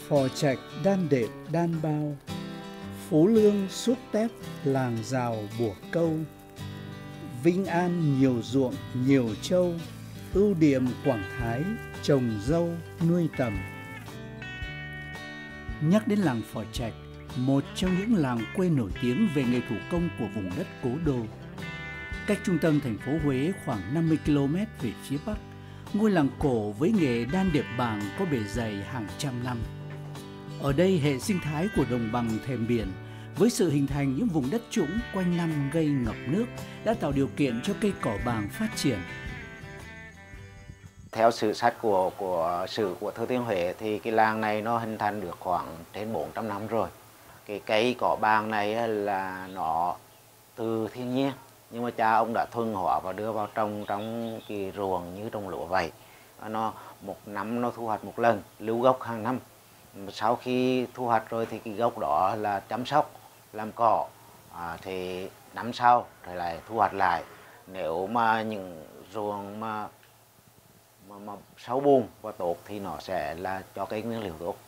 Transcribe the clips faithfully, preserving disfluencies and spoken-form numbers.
Phò Trạch đan đệm đan bao, Phú Lương suốt tép làng rào bủa câu. Vĩnh An nhiều ruộng nhiều trâu, ưu điểm Quảng Thái trồng dâu nuôi tầm. Nhắc đến làng Phò Trạch, một trong những làng quê nổi tiếng về nghề thủ công của vùng đất cố đô. Cách trung tâm thành phố Huế khoảng năm mươi ki lô mét về phía bắc, ngôi làng cổ với nghề đan đệm bàng có bề dày hàng trăm năm. Ở đây hệ sinh thái của đồng bằng thềm biển với sự hình thành những vùng đất trũng quanh năm gây ngập nước đã tạo điều kiện cho cây cỏ bàng phát triển. Theo sử sách của của sử của Thừa Thiên Huế thì cái làng này nó hình thành được khoảng trên bốn trăm năm rồi. Cái cây cỏ bàng này là nó từ thiên nhiên, nhưng mà cha ông đã thuần hóa và đưa vào trồng trong cái ruộng như trồng lúa vậy. Nó một năm nó thu hoạch một lần, lưu gốc hàng năm. Sau khi thu hoạch rồi thì cái gốc đó là chăm sóc, làm cỏ, à, thì năm sau rồi lại thu hoạch lại. Nếu mà những ruộng mà mà, mà sâu bùn và tốt thì nó sẽ là cho cây nguyên liệu tốt.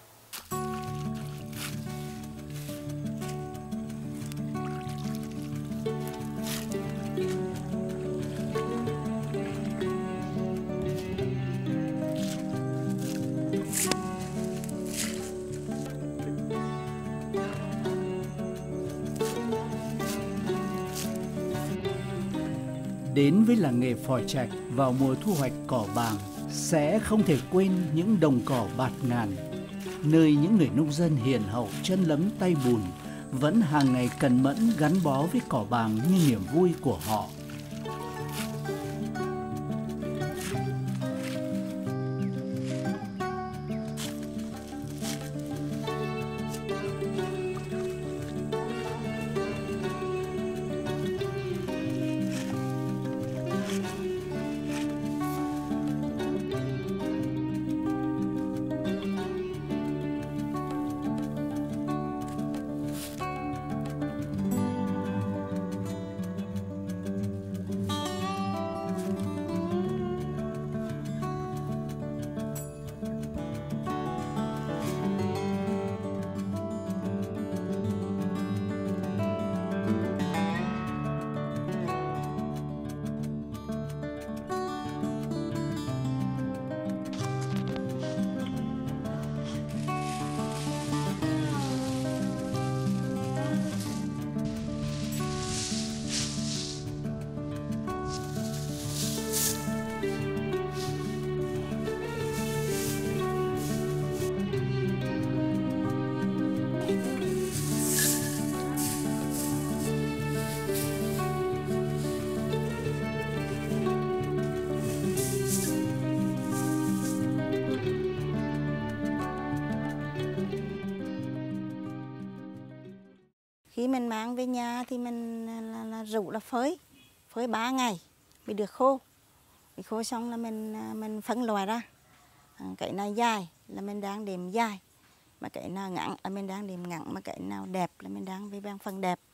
Đến với làng nghề Phò Trạch vào mùa thu hoạch cỏ bàng, sẽ không thể quên những đồng cỏ bạt ngàn, nơi những người nông dân hiền hậu chân lấm tay bùn vẫn hàng ngày cần mẫn gắn bó với cỏ bàng như niềm vui của họ. Khi mình mang về nhà thì mình là, là rủ là phơi, phơi ba ngày mới được khô. Thì khô xong là mình mình phân loại ra. Cái nào dài là mình đang đệm dài, mà cái nào ngắn là mình đang đệm ngắn, mà cái nào đẹp là mình đang về bằng phần đẹp.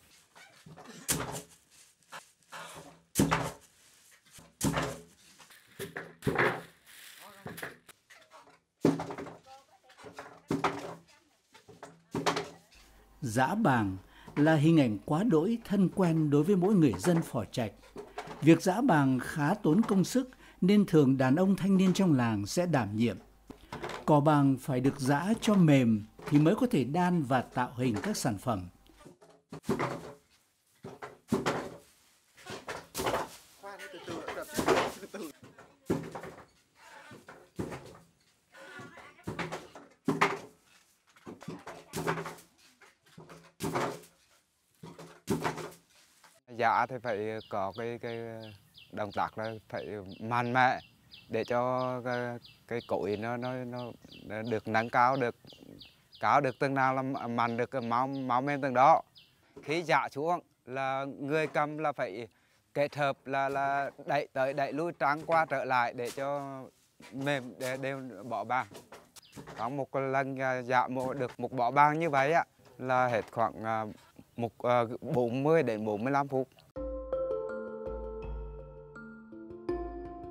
Giã bàng là hình ảnh quá đỗi thân quen đối với mỗi người dân Phò Trạch. Việc giã bàng khá tốn công sức nên thường đàn ông thanh niên trong làng sẽ đảm nhiệm. Cỏ bàng phải được giã cho mềm thì mới có thể đan và tạo hình các sản phẩm. Dạ thì phải có cái cái động tác là phải mạnh mẽ để cho cái, cái cối nó nó nó được nâng cao, được cao được từng nào là mạnh được máu máu men từng đó. Khi dạ xuống là người cầm là phải kết hợp là là đẩy tới đẩy lui trắng qua trở lại để cho mềm để đều bỏ bàng. Có một lần dạ được một bỏ bàng như vậy á là hết khoảng một bốn mươi đến bốn mươi lăm phút.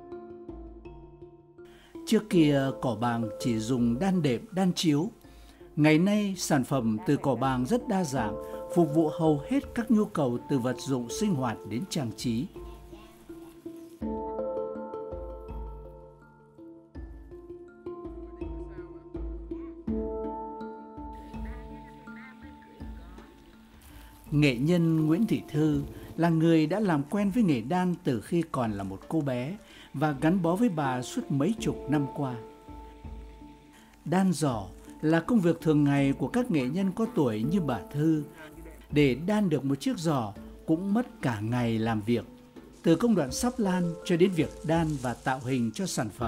Trước kia cỏ bàng chỉ dùng đan đệm, đan chiếu. Ngày nay, sản phẩm từ cỏ bàng rất đa dạng, phục vụ hầu hết các nhu cầu từ vật dụng sinh hoạt đến trang trí. Nghệ nhân Nguyễn Thị Thư là người đã làm quen với nghề đan từ khi còn là một cô bé và gắn bó với bà suốt mấy chục năm qua. Đan giỏ là công việc thường ngày của các nghệ nhân có tuổi như bà Thư. Để đan được một chiếc giỏ cũng mất cả ngày làm việc, từ công đoạn sắp lan cho đến việc đan và tạo hình cho sản phẩm.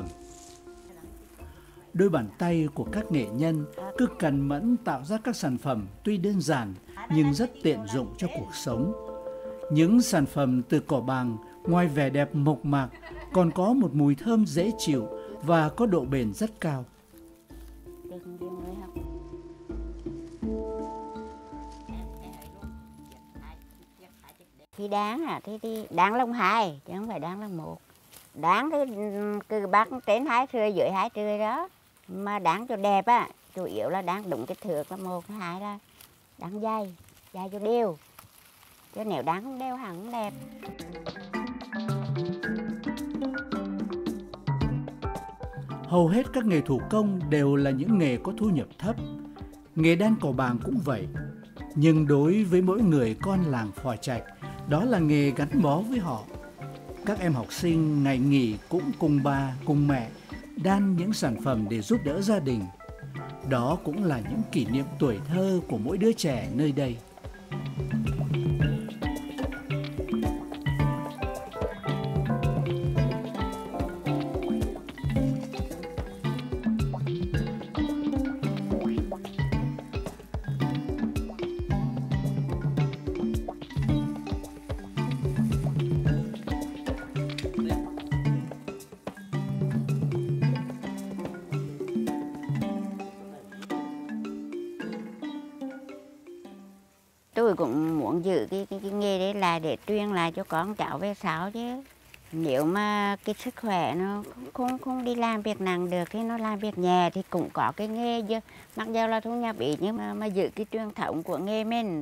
Đôi bàn tay của các nghệ nhân cứ cần mẫn tạo ra các sản phẩm tuy đơn giản nhưng rất tiện dụng cho cuộc sống. Những sản phẩm từ cỏ bàng ngoài vẻ đẹp mộc mạc còn có một mùi thơm dễ chịu và có độ bền rất cao. Khi đáng à thì, thì đáng lông hai chứ không phải đáng lông một. Đáng thì cứ bắt trên hai thưa dưới hai thưa đó, mà đáng cho đẹp á, chủ yếu là đáng đúng cái thước là một, hai là đáng dày, dày cho đều, chứ nếu đáng không đều hẳn không đẹp. Hầu hết các nghề thủ công đều là những nghề có thu nhập thấp. Nghề đan cỏ bàng cũng vậy. Nhưng đối với mỗi người con làng Phò Trạch, đó là nghề gắn bó với họ. Các em học sinh ngày nghỉ cũng cùng bà, cùng mẹ đan những sản phẩm để giúp đỡ gia đình. Đó cũng là những kỷ niệm tuổi thơ của mỗi đứa trẻ nơi đây. Tôi cũng muốn giữ cái, cái, cái nghề đấy lại để truyền lại cho con cháu về sau chứ. Nếu mà cái sức khỏe nó không, không, không đi làm việc nặng được thì nó làm việc nhẹ thì cũng có cái nghề chứ. Mặc dù là thu nhập ít nhưng mà, mà giữ cái truyền thống của nghề mình.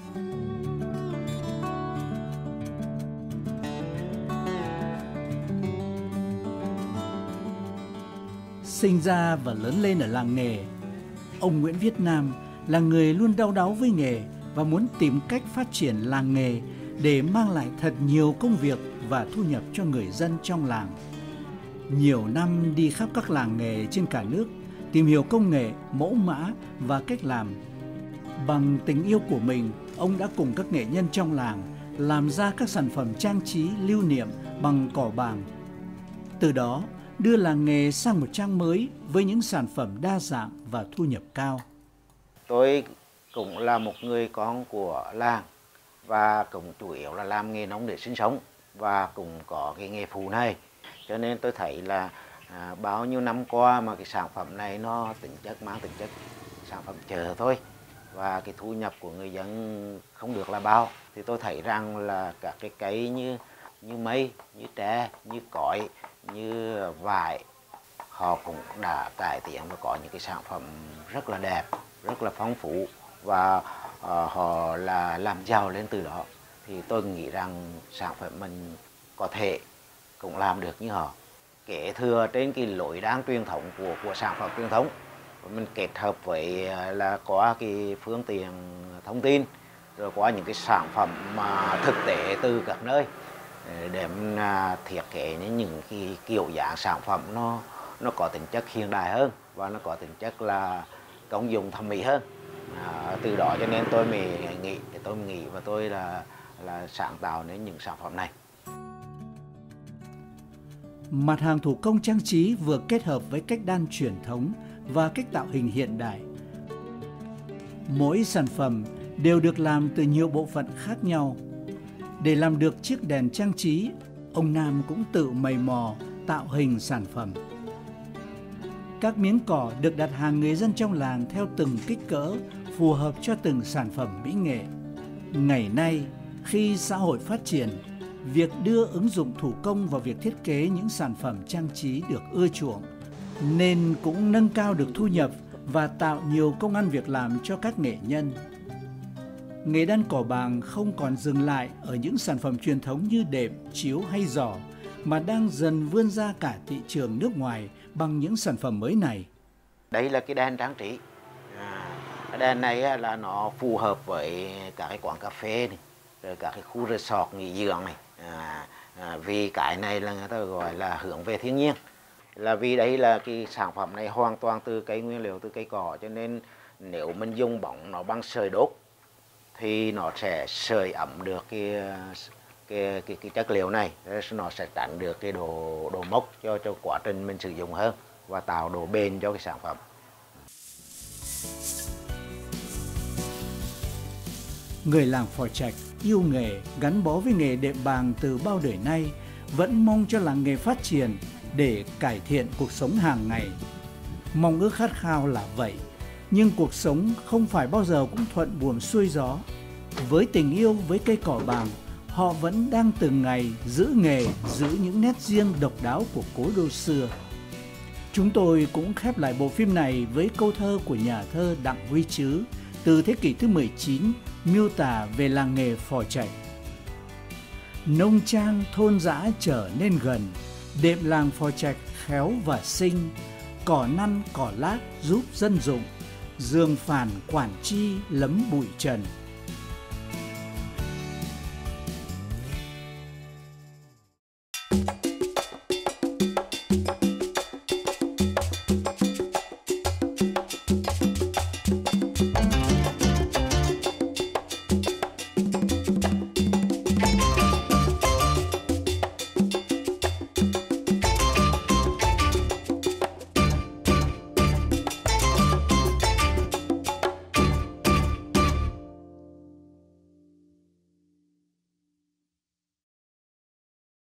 Sinh ra và lớn lên ở làng nghề, ông Nguyễn Viết Nam là người luôn đau đáu với nghề và muốn tìm cách phát triển làng nghề để mang lại thật nhiều công việc và thu nhập cho người dân trong làng. Nhiều năm đi khắp các làng nghề trên cả nước, tìm hiểu công nghệ, mẫu mã và cách làm. Bằng tình yêu của mình, ông đã cùng các nghệ nhân trong làng làm ra các sản phẩm trang trí lưu niệm bằng cỏ bàng. Từ đó, đưa làng nghề sang một trang mới với những sản phẩm đa dạng và thu nhập cao. Tôi cũng là một người con của làng và cũng chủ yếu là làm nghề nông để sinh sống và cũng có cái nghề phụ này. Cho nên tôi thấy là à, bao nhiêu năm qua mà cái sản phẩm này nó tính chất mang tính chất sản phẩm chợ thôi và cái thu nhập của người dân không được là bao. Thì tôi thấy rằng là các cái cây như như mây, như tre, như cõi, như vải họ cũng đã cải tiến và có những cái sản phẩm rất là đẹp, rất là phong phú và uh, họ là làm giàu lên từ đó. Thì tôi nghĩ rằng sản phẩm mình có thể cũng làm được như họ. Kế thừa trên cái lối đan truyền thống của của sản phẩm truyền thống, mình kết hợp với là có cái phương tiện thông tin rồi có những cái sản phẩm mà thực tế từ các nơi để mình thiết kế những cái kiểu dáng sản phẩm nó nó có tính chất hiện đại hơn và nó có tính chất là công dụng thẩm mỹ hơn. À, từ đó cho nên tôi mới nghĩ tôi mới nghĩ và tôi là là sáng tạo nên những sản phẩm này. Mặt hàng thủ công trang trí vừa kết hợp với cách đan truyền thống và cách tạo hình hiện đại. Mỗi sản phẩm đều được làm từ nhiều bộ phận khác nhau. Để làm được chiếc đèn trang trí, ông Nam cũng tự mày mò tạo hình sản phẩm. Các miếng cỏ được đặt hàng người dân trong làng theo từng kích cỡ, phù hợp cho từng sản phẩm mỹ nghệ. Ngày nay, khi xã hội phát triển, việc đưa ứng dụng thủ công vào việc thiết kế những sản phẩm trang trí được ưa chuộng, nên cũng nâng cao được thu nhập và tạo nhiều công ăn việc làm cho các nghệ nhân. Nghề đan cỏ bàng không còn dừng lại ở những sản phẩm truyền thống như đệm, chiếu hay giỏ, mà đang dần vươn ra cả thị trường nước ngoài bằng những sản phẩm mới này. Đây là cái đèn trang trí. À, cái đèn này là nó phù hợp với các cái quán cà phê này, rồi các cái khu resort nghỉ dưỡng này. À, à, vì cái này là người ta gọi là hướng về thiên nhiên. Là vì đấy là cái sản phẩm này hoàn toàn từ cây nguyên liệu, từ cây cỏ, cho nên nếu mình dùng bóng nó bằng sợi đốt thì nó sẽ sưởi ấm được cái cái cái, cái chất liệu này, nó sẽ tránh được cái độ độ mốc cho cho quá trình mình sử dụng hơn và tạo độ bền cho cái sản phẩm. Người làng Phò Trạch yêu nghề, gắn bó với nghề đệm bàng từ bao đời nay, vẫn mong cho làng nghề phát triển để cải thiện cuộc sống hàng ngày. Mong ước khát khao là vậy, nhưng cuộc sống không phải bao giờ cũng thuận buồm xuôi gió. Với tình yêu với cây cỏ bàng, họ vẫn đang từng ngày giữ nghề, giữ những nét riêng độc đáo của cố đô xưa. Chúng tôi cũng khép lại bộ phim này với câu thơ của nhà thơ Đặng Huy Trứ từ thế kỷ thứ mười chín, miêu tả về làng nghề Phò Trạch. Nông trang thôn dã trở nên gần, đệm làng Phò Trạch khéo và xinh, cỏ năn cỏ lát giúp dân dụng, giường phản quản chi lấm bụi trần.